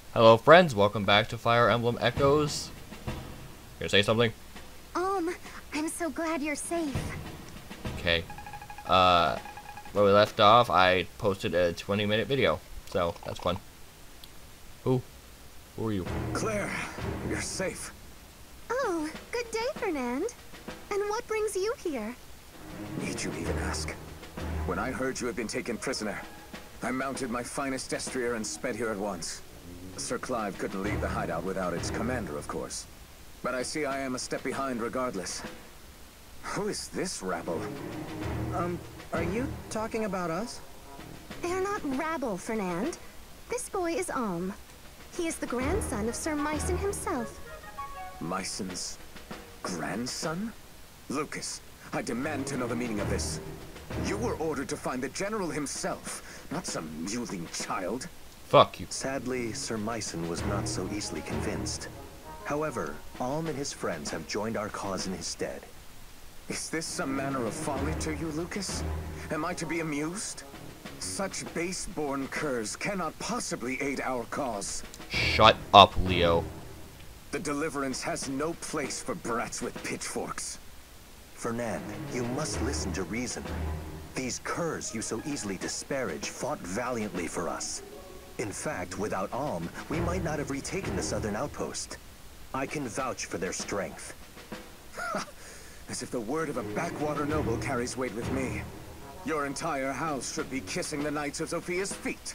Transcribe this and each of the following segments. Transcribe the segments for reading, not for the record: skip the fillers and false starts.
Hello friends, welcome back to Fire Emblem Echoes. Gonna say something? I'm so glad you're safe. Okay. Where we left off, I posted a 20-minute video. So, that's fun. Who are you? Claire, you're safe. Oh, good day, Fernand. And what brings you here? Need you even ask? When I heard you had been taken prisoner, I mounted my finest destrier and sped here at once. Sir Clive couldn't leave the hideout without its commander, of course. But I see I am a step behind regardless. Who is this rabble? Are you talking about us? They're not rabble, Fernand. This boy is Alm. He is the grandson of Sir Mycen himself. Mycen's grandson? Lucas, I demand to know the meaning of this. You were ordered to find the general himself, not some mewling child. Fuck you. Sadly, Sir Mycen was not so easily convinced. However, Alm and his friends have joined our cause in his stead. Is this some manner of folly to you, Lucas? Am I to be amused? Such base-born curs cannot possibly aid our cause. Shut up, Leo. The Deliverance has no place for brats with pitchforks. Fernand, you must listen to reason. These curs you so easily disparage fought valiantly for us. In fact, without Alm, we might not have retaken the southern outpost. I can vouch for their strength. As if the word of a backwater noble carries weight with me. Your entire house should be kissing the Knights of Sophia's feet.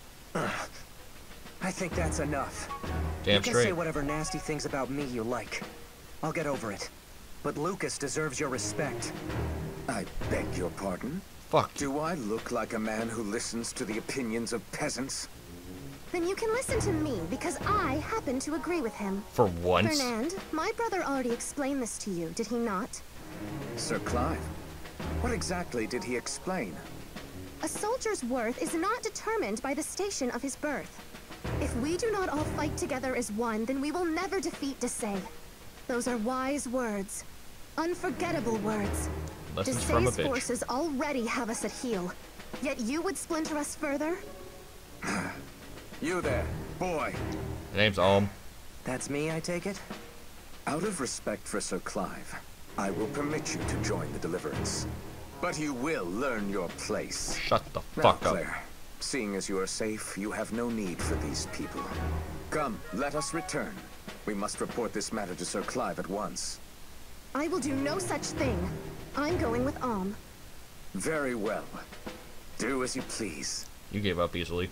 I think that's enough. Damn You can straight. say whatever nasty things about me you like. I'll get over it. But Lucas deserves your respect. I beg your pardon? Fuck you. Do I look like a man who listens to the opinions of peasants? Then you can listen to me, because I happen to agree with him. For once. Fernand, my brother already explained this to you, did he not? Sir Clive, what exactly did he explain? A soldier's worth is not determined by the station of his birth. If we do not all fight together as one, then we will never defeat Desai. Those are wise words. Unforgettable words. Lessons from a Desai's bitch. forces already have us at heel. Yet you would splinter us further? You there, boy. The name's Alm. That's me, I take it? Out of respect for Sir Clive, I will permit you to join the Deliverance. But you will learn your place. Shut the Now, fuck up. Claire, seeing as you are safe, you have no need for these people. Come, let us return. We must report this matter to Sir Clive at once. I will do no such thing. I'm going with Alm. Very well. Do as you please. You gave up easily.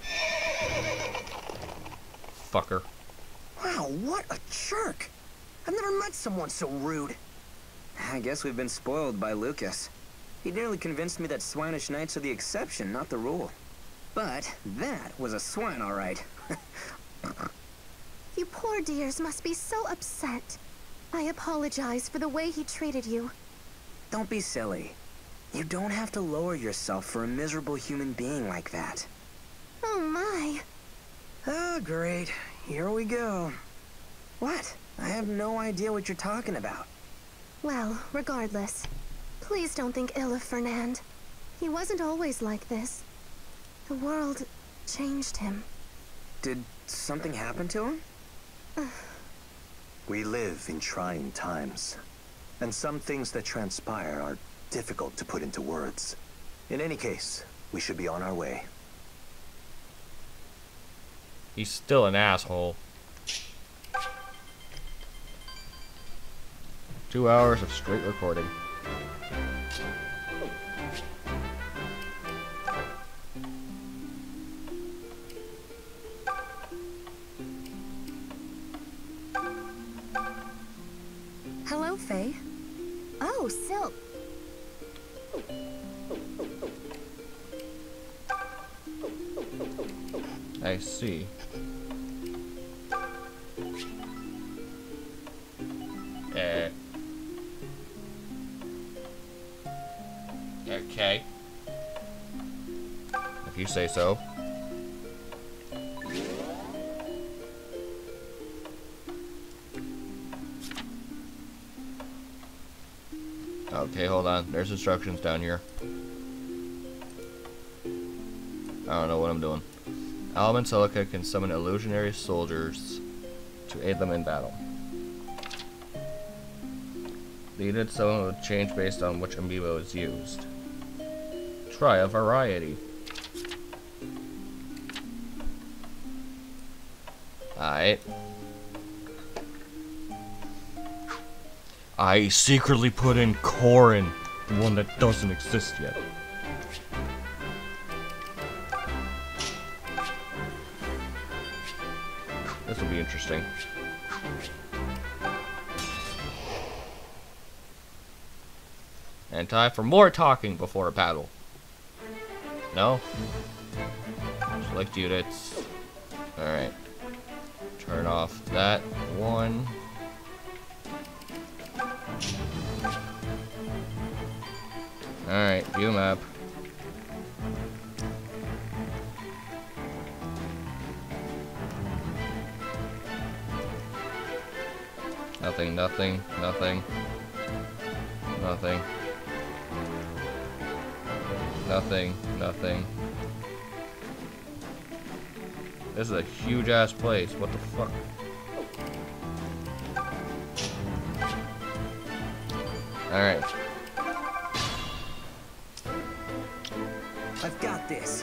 Fucker. Wow, what a jerk! I've never met someone so rude. I guess we've been spoiled by Lucas. He nearly convinced me that swinish knights are the exception, not the rule. But that was a swine, all right. You poor dears must be so upset. I apologize for the way he treated you. Don't be silly. You don't have to lower yourself for a miserable human being like that. Oh my. Oh, great. Here we go. What? I have no idea what you're talking about. Well, regardless, please don't think ill of Fernand. He wasn't always like this. The world changed him. Did something happen to him? We live in trying times, and some things that transpire are difficult to put into words. In any case, we should be on our way. He's still an asshole. 2 hours of straight recording. Hello, Faye. Oh, Silk. I see. Okay. If you say so. Okay, hold on. There's instructions down here. I don't know what I'm doing. Alm and Celica can summon illusionary soldiers to aid them in battle. The unit summon will change based on which amiibo is used. Try a variety. Alright. I secretly put in Corrin, the one that doesn't exist yet. This will be interesting. And time for more talking before a battle. No? Select units. Alright. Turn off that one. Alright, view map. Nothing, nothing, nothing. Nothing. Nothing, nothing. This is a huge ass place. What the fuck? Alright. I've got this.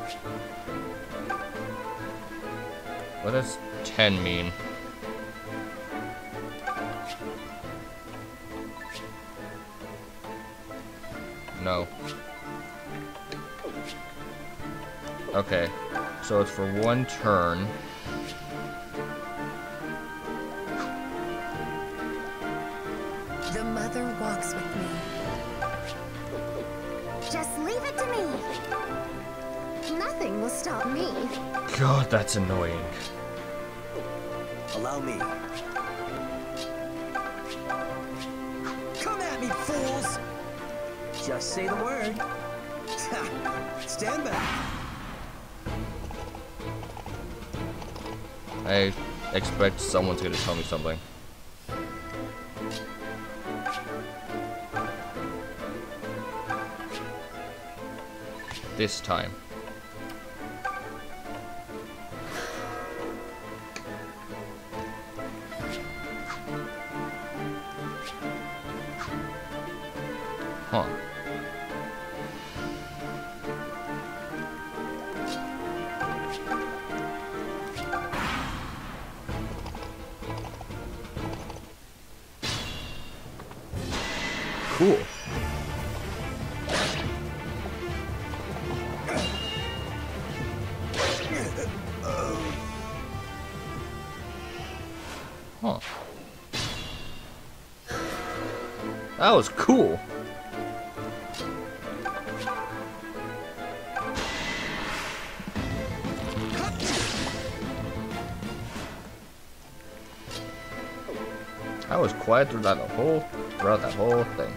What does 10 mean? No. Okay. So it's for one turn. The mother walks with me. Just leave it to me. Nothing will stop me. God, that's annoying. Allow me. Come at me, fools! Just say the word. Stand back. I expect someone's gonna tell me something. This time. Huh. Cool. Huh. That was cool. I was quiet throughout that whole thing.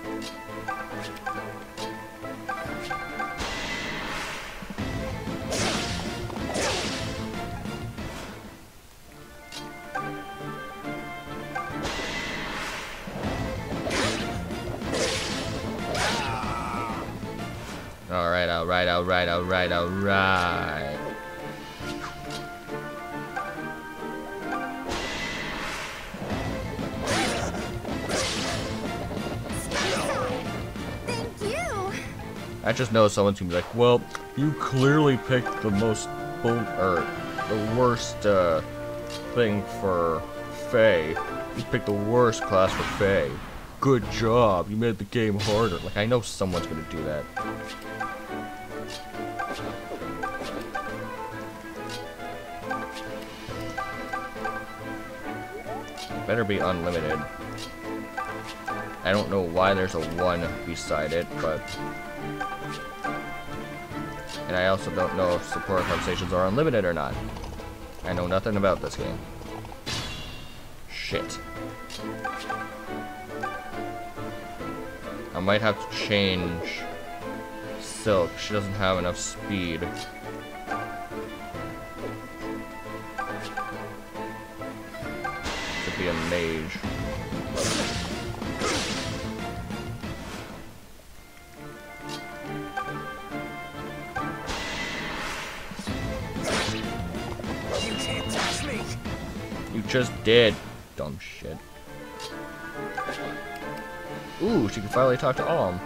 Alright. Thank you. I just know someone's gonna be like, well, you clearly picked the the worst thing for Faye. You picked the worst class for Faye. Good job, you made the game harder. Like, I know someone's gonna do that. Better be unlimited. I don't know why there's a 1 beside it, but... And I also don't know if support conversations are unlimited or not. I know nothing about this game. Shit. I might have to change Silk. She doesn't have enough speed. To be a mage. Watch me! You just did. Dumb shit. Ooh, she can finally talk to Alm.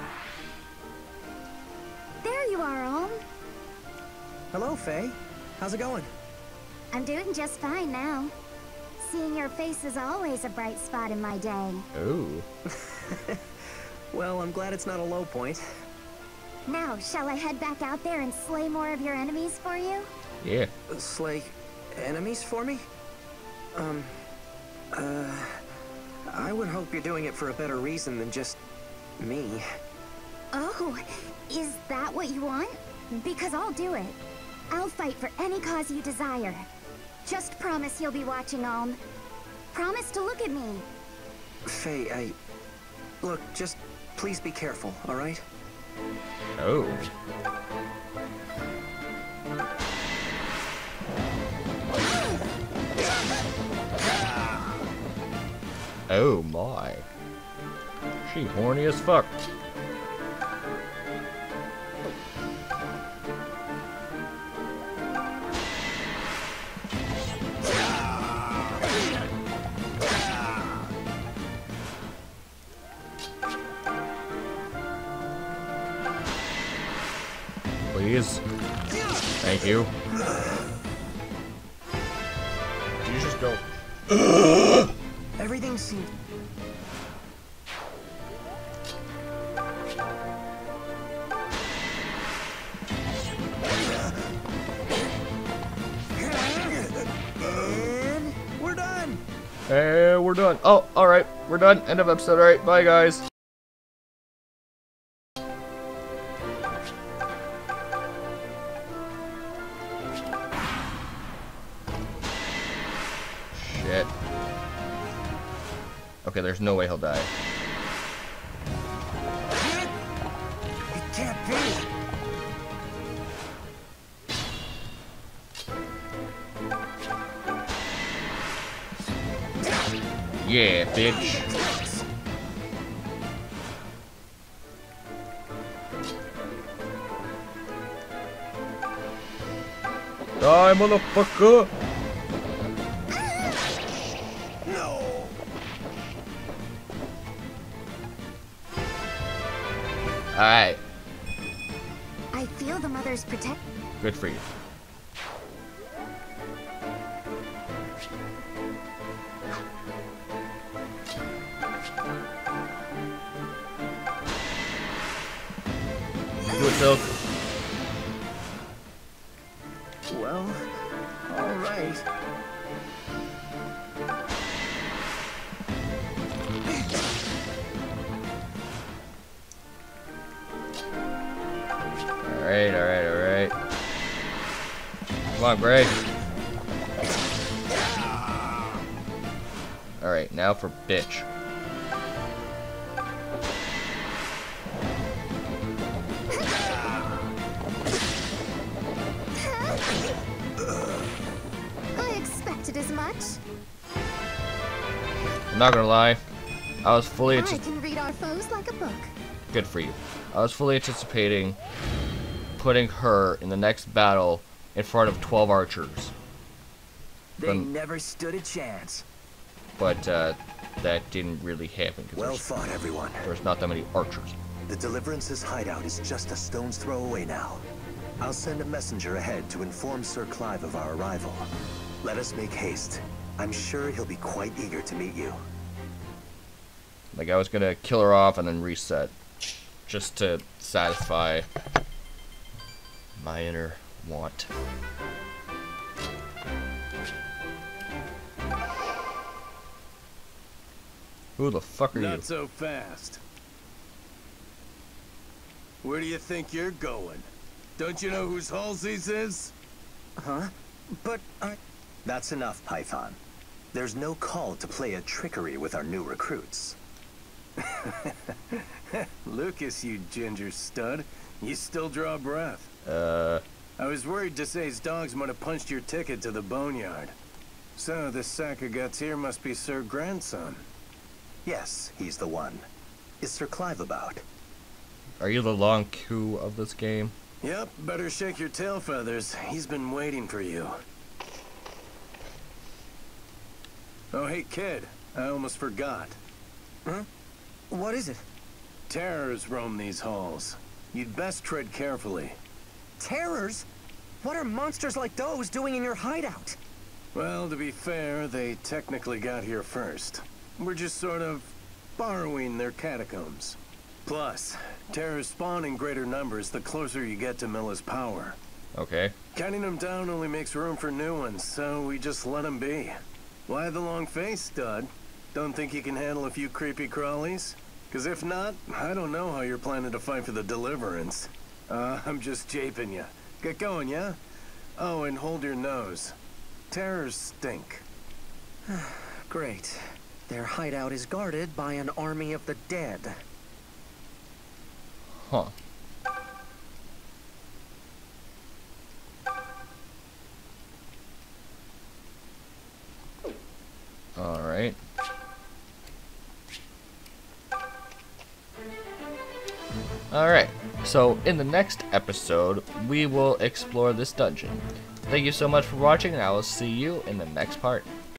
There you are, Alm. Hello, Faye. How's it going? I'm doing just fine now. Seeing your face is always a bright spot in my day. Ooh. Well, I'm glad it's not a low point. Now, shall I head back out there and slay more of your enemies for you? Yeah. Slay enemies for me? I would hope you're doing it for a better reason than just me. Oh, is that what you want? Because I'll do it. I'll fight for any cause you desire. Just promise you'll be watching, Alm. Promise to look at me. Faye, Look, just please be careful, alright? Oh. Oh my. She horny as fuck. Please. Thank you. Did you just go? Everything seems... And we're done! Hey, we're done. Oh, alright. We're done. End of episode. Alright, bye guys. Shit. Okay, there's no way he'll die. It can't be! Yeah, bitch. Die, motherfucker! No! Alright, I feel the mother's protect. good for you. Do it, Silk. Well, alright. Alright, alright, alright. Come on, Greg. Alright, now for bitch. I expected as much. I'm not gonna lie. I was fully I can read our foes like a book. good for you. I was fully anticipating putting her in the next battle in front of 12 archers. They never stood a chance. But that didn't really happen Well because fought, everyone. there's not that many archers. The Deliverance's hideout is just a stone's throw away now. I'll send a messenger ahead to inform Sir Clive of our arrival. Let us make haste. I'm sure he'll be quite eager to meet you. Like I was gonna kill her off and then reset, just to satisfy my inner want. Who the fuck are you? Not so fast. Where do you think you're going? Don't you know whose Halsey's is? Huh? But I... That's enough, Python. There's no call to play a trickery with our new recruits. Lucas, you ginger stud. You still draw breath. I was worried Desai's dogs might have punched your ticket to the boneyard. So, this sack of guts here must be Sir Grandson. Yes, he's the one. Is Sir Clive about? Are you the long coup of this game? Yep, better shake your tail feathers. He's been waiting for you. Oh, hey, kid. I almost forgot. Huh? What is it? Terrors roam these halls. You'd best tread carefully. Terrors? What are monsters like those doing in your hideout? Well, to be fair, they technically got here first. We're just sort of borrowing their catacombs. Plus, terrors spawn in greater numbers the closer you get to Milla's power. Okay. Counting them down only makes room for new ones, so we just let them be. Why the long face, stud? Don't think you can handle a few creepy crawlies? Because if not, I don't know how you're planning to fight for the Deliverance. I'm just japing you. Get going, yeah? Oh, and hold your nose. Terrors stink. Great. Their hideout is guarded by an army of the dead. Huh. Alright. Alright, so in the next episode, we will explore this dungeon. Thank you so much for watching, and I will see you in the next part.